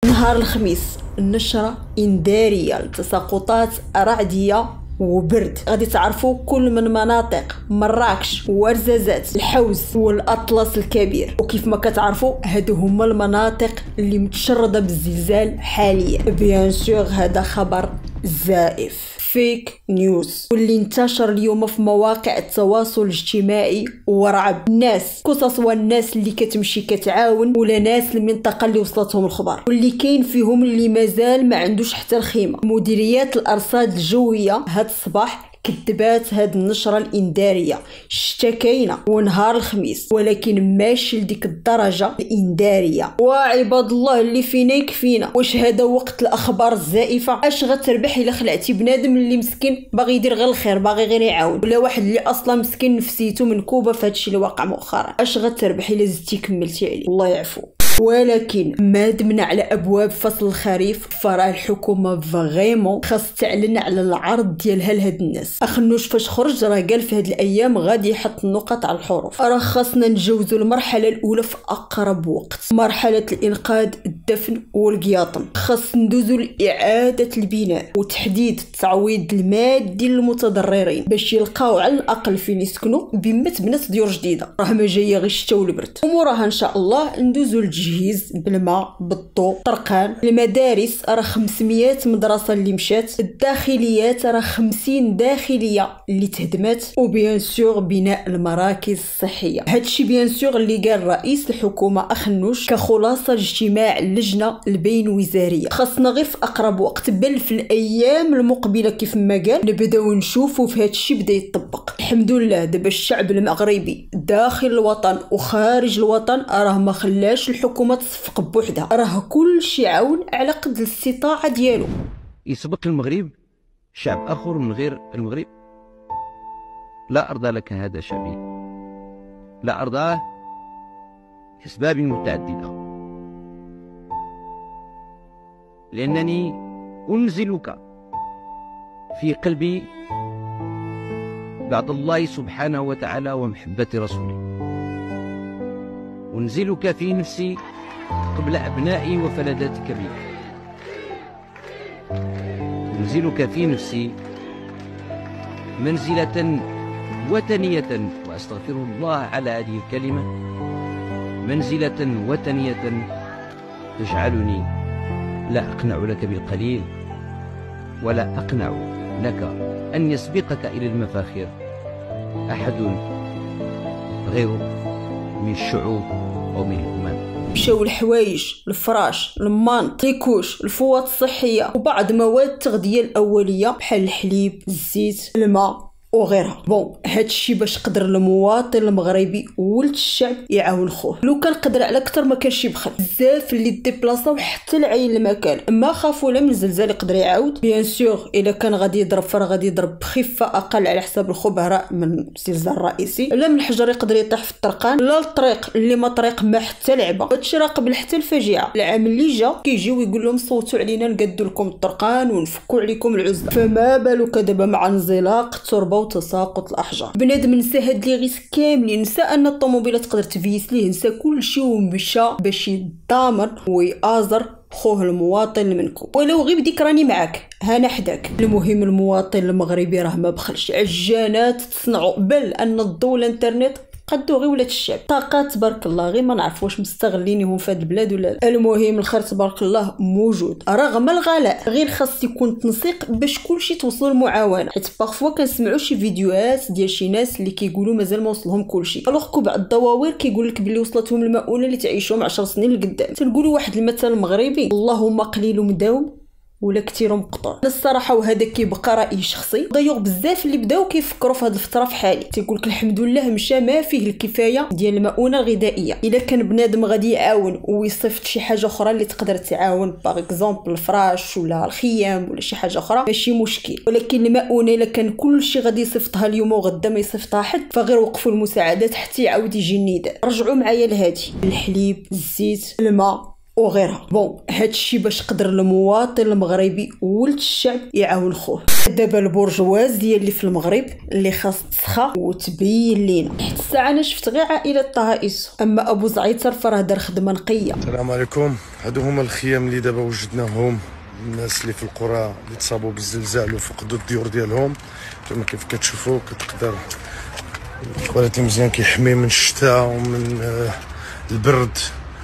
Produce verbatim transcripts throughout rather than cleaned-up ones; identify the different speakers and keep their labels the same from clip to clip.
Speaker 1: نهار الخميس النشرة إنذارية لتساقطات رعدية وبرد. غادي تعرفوا كل من مناطق مراكش ورزازات الحوز والأطلس الكبير، وكيف ما كتعرفوا هادو هما المناطق اللي متشردة بالزلزال حاليا. بيان سور هذا خبر زائف، فيك نيوز، واللي انتشر اليوم في مواقع التواصل الاجتماعي ورعب الناس، كسوا الناس اللي كتمشي كتعاون ولا ناس المنطقه اللي وصلتهم الخبر، واللي كاين فيهم اللي مازال ما عندوش حتى الخيمه. مديريات الارصاد الجويه هاد الصباح كذبات هاد النشرة الإنذارية، اشتكينا ونهار الخميس، ولكن ماشي لديك الدرجة الإنذارية. وعباد الله اللي فينا يكفينا، واش هذا وقت الأخبار الزائفة؟ اش غتربح إلا خلعتي بنادم اللي مسكين باغي يدير غير الخير، باغي غير يعاون، ولا واحد اللي أصلا مسكين نفسيته منكوبة في هادشي اللي واقع مؤخرا؟ اش غتربح إلا زدتي كملتي عليه؟ الله يعفو. ولكن ما دمنا على ابواب فصل الخريف، فراه الحكومه فريمون خاص تعلن على العرض ديالها لهاد الناس. اخنوش فاش خرج راه قال في هاد الايام غادي يحط النقط على الحروف. راه خاصنا نجوزوا المرحله الاولى في اقرب وقت، مرحله الانقاذ، الدفن والقياطن. خاص ندوزوا لاعاده البناء وتحديد التعويض المادي للمتضررين باش يلقاو على الاقل فين يسكنوا بما تبنات ديور جديده. راه ما جايه غير الشتا والبرد، وموراها ان شاء الله ندوزوا التجهيز بالماء بالضوء. طرقان المدارس راه خمسمية مدرسه اللي مشات، الداخليات راه خمسين داخليه اللي تهدمت، وبيان سور بناء المراكز الصحيه. هادشي بيان سور اللي قال رئيس الحكومه اخنوش كخلاصه اجتماع اللجنه البين وزاريه. خاصنا غير في اقرب وقت، بل في الايام المقبله كيف ما قال نبداو نشوفوا في هادشي بدا يطبق. الحمد لله دابا الشعب المغربي داخل الوطن وخارج الوطن راه ما خلاش الحكومه تصفق بوحدها، راه كل شي عاون على قد الاستطاعه ديالو.
Speaker 2: يسبق المغرب شعب اخر من غير المغرب؟ لا ارضى لك هذا شعبي، لا ارضاه لاسباب متعدده، لانني انزلك في قلبي بعد الله سبحانه وتعالى ومحبه رسوله، أنزلك في نفسي قبل أبنائي وفلذاتك بي، أنزلك في نفسي منزلة وثنية، وأستغفر الله على هذه الكلمة، منزلة وثنية تجعلني لا أقنع لك بالقليل ولا أقنع لك أن يسبقك إلى المفاخر أحد غيره من الشعوب أو من الأمم.
Speaker 1: مشاو الحوايج، الفراش، المانط، الكوش، الفوط الصحيه وبعض مواد التغذيه الاوليه بحال الحليب، الزيت، الماء وغيرها. بون هادشي باش قدر المواطن المغربي ولد الشعب يعاون خوه. لو كان قدر على اكثر ما كانش يبخل. بزاف اللي ديبلاصاو حتى لعين المكان ما خافوا لا من الزلزال يقدر يعاود. بيان سور الا كان غادي يضرب فرا غادي يضرب بخفه اقل على حساب الخبراء من الزلزال الرئيسي، لا من الحجر يقدر يطيح في الطرقان، لا الطريق اللي ما طريق ما حتى لعبه. هادشي راه قبل حتى الفاجعه. العام اللي جا كيجيو يقول لهم صوتوا علينا نقادوا لكم الطرقان ونفكوا عليكم العزله، فما بالك دابا مع انزلاق التربه وتساقط الاحجار. بنادم نسى هاد لي غيس كاملين، نسى ان الطوموبيله تقدر تفيس ليه، نسى كلشي ومشى باش يضامن ويآزر خوه المواطن المنكوب. ولو غير بديك راني معاك هنا حداك. المهم المواطن المغربي راه ما بخلش، عجانات تصنعوا، بل ان الضوء الانترنت قدو غير ولاد الشعب. طاقات تبارك الله، غير ما نعرف واش مستغلينهم في هاد البلاد ولا لا. المهم الخير تبارك الله موجود رغم الغلاء، غير خاص يكون تنسيق باش كلشي توصل المعاونه. حيت باغفوا كنسمعوا شي فيديوهات ديال شي ناس اللي كيقولوا مازال ما وصلهم كلشي، الوغ كو بعض الدواوير كيقول لك بلي وصلتهم المؤونه اللي تعيشهم عشر سنين لقدام. تنقولوا واحد المثل مغربي، اللهم قليل مداوم ولا كثير مقطوع. الصراحه وهذا كيبقى راي شخصي. دايوغ بزاف اللي بداو كيفكروا في هذه الفتره في حالي تيقول لك الحمد لله مشى ما فيه الكفايه ديال المؤونه الغذائيه. الا كان بنادم غادي يعاون ويصيفط شي حاجه اخرى اللي تقدر تعاون، باغ اكزومبل الفراش ولا الخيام ولا شي حاجه اخرى، ماشي مشكل. ولكن المؤونه الا كان كلشي غادي يصيفطها اليوم وغدا ما يصيفطها حد، فغير وقفوا المساعدات حتى يعاود يجي النداء. رجعوا معايا لهادي: الحليب، الزيت، الماء، وغيرها. بون هادشي باش قدر المواطن المغربي ولد الشعب يعاون خوه. دابا البرجوازيه اللي في المغرب اللي خاص تسخى وتبين لينا. حتى الساعه انا شفت غير عائله طه إيسو، اما ابو زعيتر فراه دار خدمه نقيه.
Speaker 3: السلام عليكم. هادو هما الخيام اللي دابا وجدناهم، الناس اللي في القرى اللي تصابوا بالزلزال وفقدوا الديور ديالهم. كما كيف كتشوفوا كتقدر الكواليتي مزيان، كيحمي من الشتاء ومن آه البرد.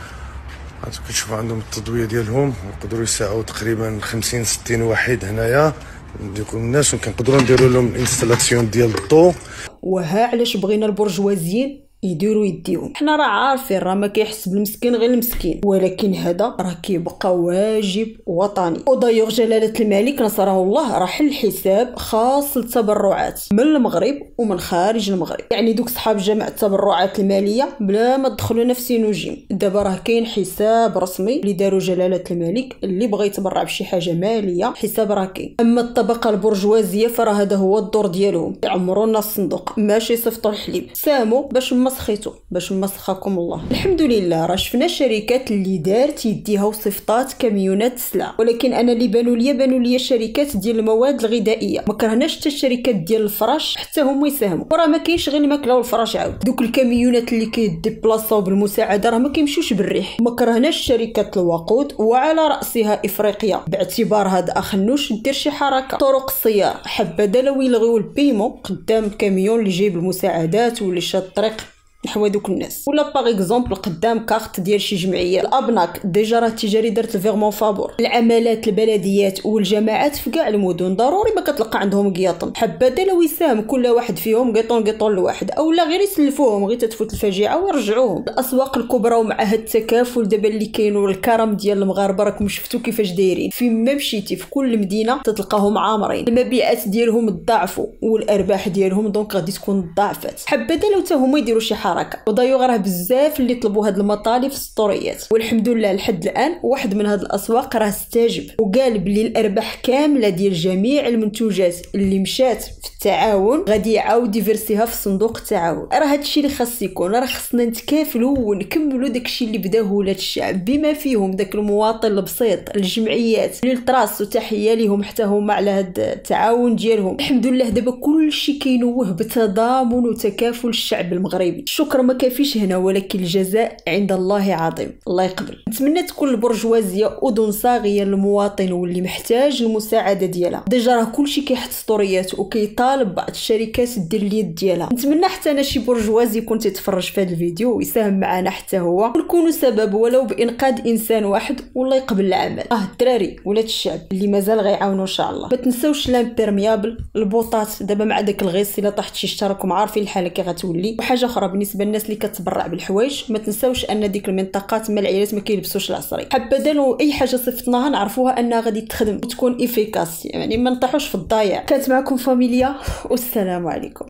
Speaker 3: هانتو كتشوفوا عندهم التضويه ديالهم، ويقدروا يساعوا تقريبا خمسين ستين واحد هنايا نديكم الناس، وكنقدروا نديروا لهم الانستالاسيون ديال الضو.
Speaker 1: وها علاش بغينا البرجوازيين يديروا يديهم. حنا راه عارفين راه ما كيحس بالمسكين غير المسكين، ولكن هذا راه كيبقى واجب وطني. ودايوغ جلاله الملك نصره الله راه حل حساب خاص للتبرعات من المغرب ومن خارج المغرب، يعني دوك صحاب جمع التبرعات الماليه بلا ما تدخلوا نفسي نجيم. دابا راه كاين حساب رسمي اللي داروا جلاله الملك، اللي بغى يتبرع بشي حاجه ماليه حساب راه كاين. اما الطبقه البرجوازيه فراه هذا هو الدور ديالهم، يعمروا لنا الصندوق ماشي يصيفطوا الحليب. سامو باش ما سخيتو باش ما سخاكم الله. الحمد لله راه شفنا شركات اللي دارت يديها وصيفطات كاميونات السلع، ولكن انا اللي بانوا ليا بانوا ليا شركات ديال المواد الغذائيه. ما كرهناش حتى الشركات ديال الفراش حتى هما يساهموا، وراه ما كاينش غير الماكله والفراش. عاود دوك الكاميونات اللي كيديبلاصاو بالمساعده راه ما كيمشيوش بالريح. ما كرهناش شركات الوقود وعلى راسها افريقيا، باعتبار هاد اخنوش دير شي حركه. طرق السياره حبذا لو يلغيو البيمون قدام الكاميون اللي جايب المساعدات واللي شاد الطريق نحو دوك الناس، ولا باغ اكزومبل قدام كارت ديال شي جمعيه. الابناك ديجا راه التجاري درت الفيرمون فابور. العمالات البلديات والجماعات في كاع المدن ضروري ما كتلقى عندهم قياطن. حبذا لو يساهم كل واحد فيهم قيطون قيطون لواحد، اولا غير يسلفوهم غير تتفوت الفجيعه ويرجعوهم. الاسواق الكبرى ومع هاد التكافل دابا اللي كاين والكرم ديال المغاربه راكم شفتوا كيفاش دايرين. فين ما مشيتي في كل مدينه تتلقاهم عامرين، المبيعات ديالهم تضاعفوا والارباح ديالهم دونك غادي تكون ضاعفات. حبذا لو حتى هما يديروا شي حركه. ودايوغ راه بزاف اللي طلبوا هاد المطالب في السطوريات، والحمد لله لحد الان واحد من هاد الاسواق راه استجب وقال بلي الارباح كامله ديال جميع المنتوجات اللي مشات في التعاون غادي يعاود يفرسيها في صندوق التعاون. راه هادشي اللي خاص يكون، راه خصنا نتكافلوا ونكملوا داكشي اللي بداه ولاد الشعب بما فيهم داك المواطن البسيط. الجمعيات للتراس وتحيه ليهم حتى هما على هاد التعاون ديالهم. الحمد لله دابا كلشي كينوه بتضامن وتكافل الشعب المغربي. الشكر ما كافيش هنا، ولكن الجزاء عند الله عظيم. الله يقبل. نتمنى تكون البرجوازيه اذن صاغيه للمواطن واللي محتاج المساعده ديالها. ديجا راه كلشي كيحط ستوريات وكيطالب بعض الشركات دير اليد ديالها. نتمنى حتى انا شي برجوازي يكون تيتفرج في هذا الفيديو ويساهم معنا حتى هو، ونكونوا سبب ولو بانقاذ انسان واحد والله يقبل العمل. اه الدراري ولاد الشعب اللي مازال غيعاونوا ان شاء الله. ما تنساوش لامبيرميابل البوطات دابا مع داك الغيس الا طاحت شي شتا راكم عارفين الحاله كي غتولي. وحاجه اخرى بالنسبه للناس اللي كتبرع بالحوايج، ما تنساوش ان ديك المنطقات ما العيالات ما كيلبسوش العصري. حبذا لو اي حاجه صيفطناها نعرفوها انها غادي تخدم وتكون افيكاس، يعني ما نطيحوش في الضايع. كانت معكم فاميليا والسلام عليكم.